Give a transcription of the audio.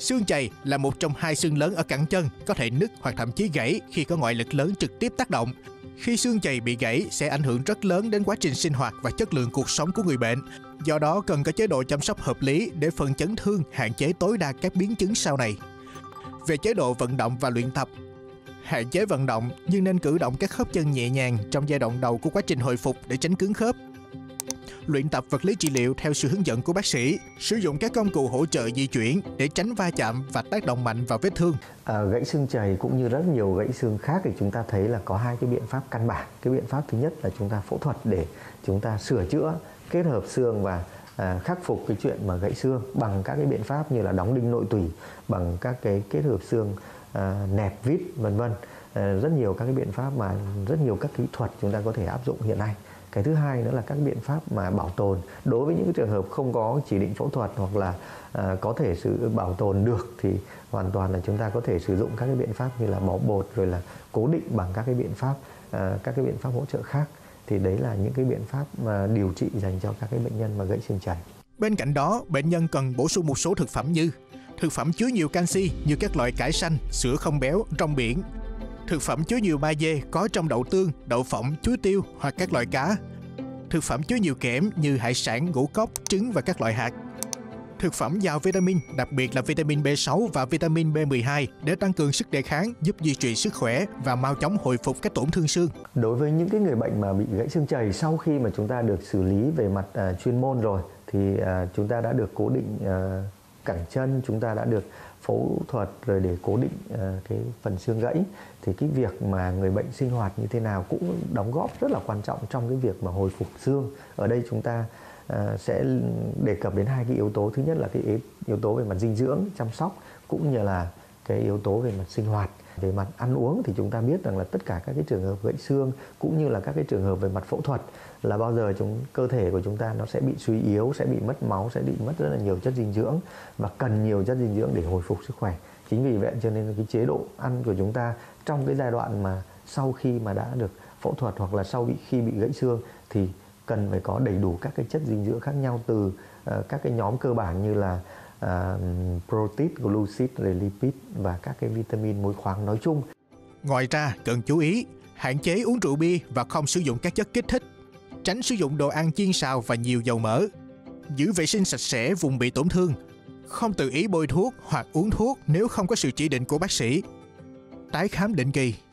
Xương chày là một trong hai xương lớn ở cẳng chân, có thể nứt hoặc thậm chí gãy khi có ngoại lực lớn trực tiếp tác động. Khi xương chày bị gãy sẽ ảnh hưởng rất lớn đến quá trình sinh hoạt và chất lượng cuộc sống của người bệnh. Do đó cần có chế độ chăm sóc hợp lý để phần chấn thương hạn chế tối đa các biến chứng sau này. Về chế độ vận động và luyện tập, hạn chế vận động nhưng nên cử động các khớp chân nhẹ nhàng trong giai đoạn đầu của quá trình hồi phục để tránh cứng khớp. Luyện tập vật lý trị liệu theo sự hướng dẫn của bác sĩ, sử dụng các công cụ hỗ trợ di chuyển để tránh va chạm và tác động mạnh vào vết thương. Gãy xương chày cũng như rất nhiều gãy xương khác thì chúng ta thấy là có hai cái biện pháp căn bản. Cái biện pháp thứ nhất là chúng ta phẫu thuật để chúng ta sửa chữa, kết hợp xương và khắc phục cái chuyện mà gãy xương bằng các cái biện pháp như là đóng đinh nội tủy, bằng các cái kết hợp xương nẹp vít vân vân. Rất nhiều các cái biện pháp mà rất nhiều các kỹ thuật chúng ta có thể áp dụng hiện nay. Cái thứ hai nữa là các biện pháp mà bảo tồn. Đối với những cái trường hợp không có chỉ định phẫu thuật hoặc là có thể sự bảo tồn được thì hoàn toàn là chúng ta có thể sử dụng các cái biện pháp như là bó bột rồi là cố định bằng các cái biện pháp hỗ trợ khác. Thì đấy là những cái biện pháp mà điều trị dành cho các cái bệnh nhân mà gãy xương chày. Bên cạnh đó, bệnh nhân cần bổ sung một số thực phẩm như thực phẩm chứa nhiều canxi như các loại cải xanh, sữa không béo, rong biển. Thực phẩm chứa nhiều magie có trong đậu tương, đậu phộng, chuối tiêu hoặc các loại cá. Thực phẩm chứa nhiều kẽm như hải sản, ngũ cốc, trứng và các loại hạt. Thực phẩm giàu vitamin, đặc biệt là vitamin B6 và vitamin B12 để tăng cường sức đề kháng, giúp duy trì sức khỏe và mau chóng hồi phục các tổn thương xương. Đối với những cái người bệnh mà bị gãy xương chày sau khi mà chúng ta được xử lý về mặt chuyên môn rồi thì chúng ta đã được cố định cẳng chân, chúng ta đã được phẫu thuật rồi để cố định cái phần xương gãy thì cái việc mà người bệnh sinh hoạt như thế nào cũng đóng góp rất là quan trọng trong cái việc mà hồi phục xương. Ở đây chúng ta sẽ đề cập đến hai cái yếu tố. Thứ nhất là cái yếu tố về mặt dinh dưỡng, chăm sóc cũng như là cái yếu tố về mặt sinh hoạt. Về mặt ăn uống thì chúng ta biết rằng là tất cả các cái trường hợp gãy xương cũng như là các cái trường hợp về mặt phẫu thuật là bao giờ cơ thể của chúng ta nó sẽ bị suy yếu, sẽ bị mất máu, sẽ bị mất rất là nhiều chất dinh dưỡng và cần nhiều chất dinh dưỡng để hồi phục sức khỏe. Chính vì vậy cho nên cái chế độ ăn của chúng ta trong cái giai đoạn mà sau khi mà đã được phẫu thuật hoặc là khi bị gãy xương thì cần phải có đầy đủ các cái chất dinh dưỡng khác nhau từ các cái nhóm cơ bản như là protein, glucid, lipid và các cái vitamin, muối khoáng nói chung. Ngoài ra cần chú ý hạn chế uống rượu bia và không sử dụng các chất kích thích, tránh sử dụng đồ ăn chiên xào và nhiều dầu mỡ, giữ vệ sinh sạch sẽ vùng bị tổn thương, không tự ý bôi thuốc hoặc uống thuốc nếu không có sự chỉ định của bác sĩ, tái khám định kỳ.